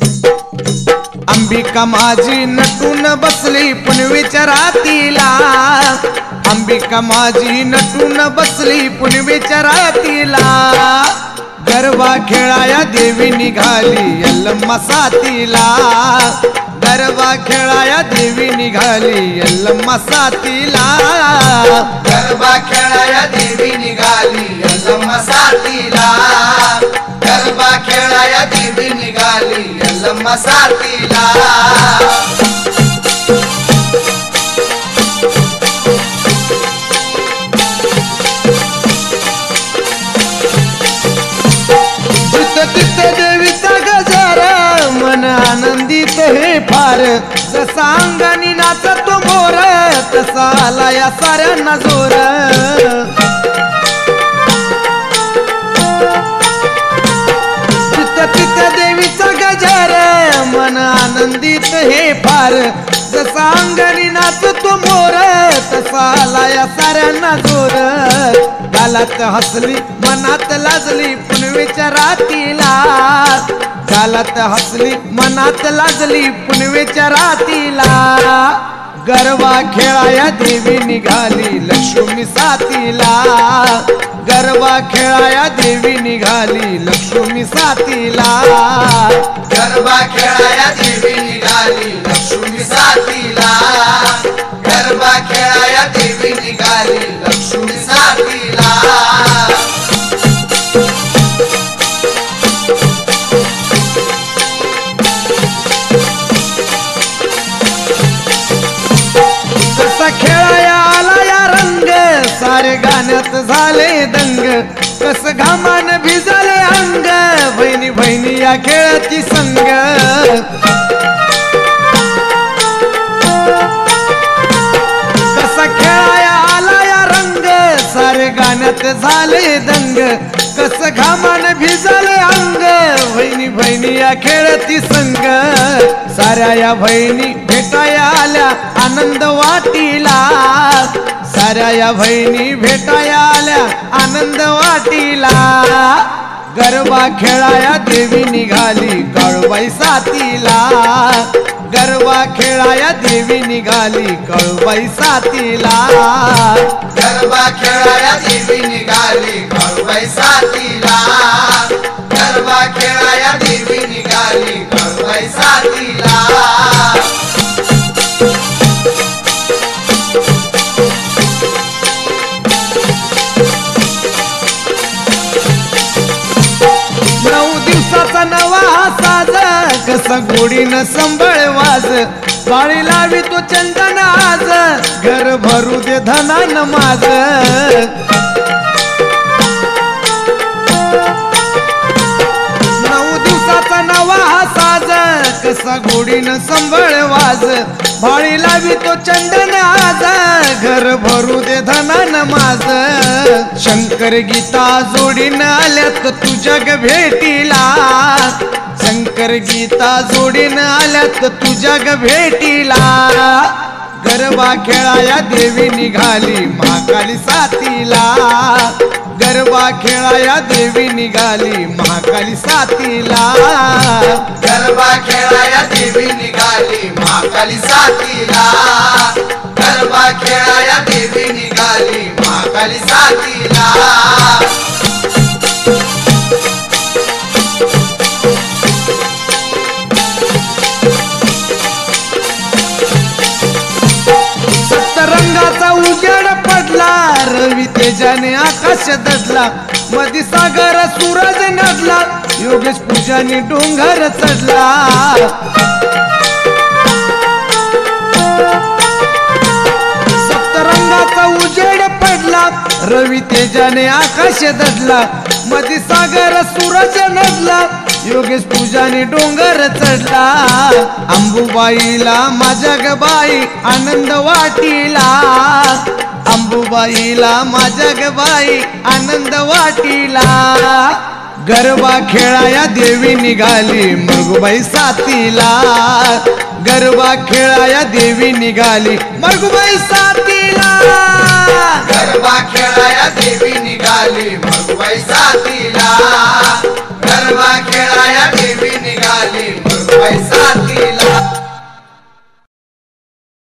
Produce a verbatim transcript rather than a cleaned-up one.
अंबिका माझी नटून बसली पुनवेच्या रातीला, अंबिका माझी नटून बसली पुनवेच्या रातीला, गरबा खेळाया देवी निघाली यल्लम्मा सातीला, गरबा खेळाया देवी निघाली यल्लम्मा सातीला, गरबा खेळाया देवी निघाली यल्लम्मा सातीला, गरबा खेळाया देवी निघाली यल्लम्मा सातीला। जिथं देवीचा गजरा मन आनंदित हे फार, जसा अंगानी नाचतो मोर तसा आला या साऱ्यांना जोर, जिथं तिथं देवीचा गजरा मन आनंदित हे फार, जसा अंगानी नाचतो मोर तसा आला या साऱ्यांना जोर, गालात हसली मनात लाजली पुनवेच्या रातीला, गालात हसली मनात लाजली पुनवेच्या रातीला, गरबा खेळाया देवी निघाली लक्ष्मी सातीला, गरबा खेळाया देवी निघाली लक्ष्मी सातीला, गरबा खेळाया देवी निघाली लक्ष्मी सातीला, गरबा खेळाया देवी निघाली लक्ष्मी सातीला। कसा खेळाया आला या रंग सारे गाण्यात झाले दंग, कस घामान भिजले अंग बहिणी बहिणी या खेळाची संग, कसा खेळाया आला या रंग सारे गाण्यात झाले दंग, कस घामान भिजले अंग बहिणी बहिणी या खेळाची संग, साऱ्या या बहिणी भेटाया आल्या आनंद वाटीला, साऱ्या या बहिणी भेटाया आल्या आनंद वाटीला, गरबा खेळाया देवी निघाली काळूबाई सातीला, गरबा खेळाया देवी निघाली काळूबाई सातीला, गरबा खेळाया देवी निघाली काळूबाई सातीला, गरबा खेळाया देवी निघाली काळूबाई सातीला। नऊ दिवसाचा नवा साज कसा गोडीनं संबळ वाज, पाळी लावी तो चंदन आज घर भरू दे धनान माझ, नऊ दिवसाचा नवा साज कसा गोडीनं संबळ वाज, पाळी लावी तो चंदन आज घर भरू दे धनान माझ, शंकर गीता जोडीनं आल्यात तू जग भेटीला, शंकर गीता जोडीनं आल्यात तू जग भेटीला, गरबा खेळाया देवी निघाली महाकाली सातीला, गरबा खेळाया देवी निघाली महाकाली सातीला, गरबा खेळाया देवी निघाली महाकाली सातीला, गरबा खेळाया देवी निघाली महाकाली सातीला। सप्तरंगाचा उजेड पडला रवी तेजाने आकाश दडला, मधी सागर सूरज नडला योगेश पूजाने डोंगर चढला, सप्तरंगाचा उजेड पडला रवी तेजाने आकाश दडला, मधी सागर सूरज नडला योगेश पूजाने डोंगर चढला, अंबुबाईला माझ्या ग बाई आनंद वाटीला, अंबुबाईला माझ्या ग बाई आनंद वाटीला, गरबा खेळाया देवी निघाली मरगुबाई सातीला, गरबा खेळाया देवी निघाली मरगुबाई सातीला, गरबा खेळाया देवी निघाली मरगुबाई सातीला, गरबा खेळाया देवी निघाली मरगुबाई बाई साथीला